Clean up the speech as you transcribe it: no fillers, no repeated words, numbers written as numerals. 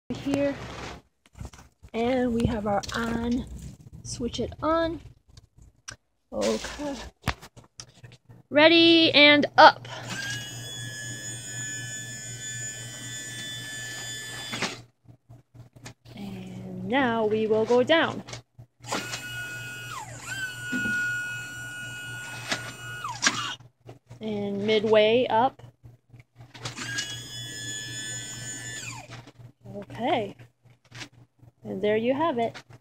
here, and we have our on. Switch it on. Okay. Ready and up. And now we will go down. And midway up. Okay. And there you have it.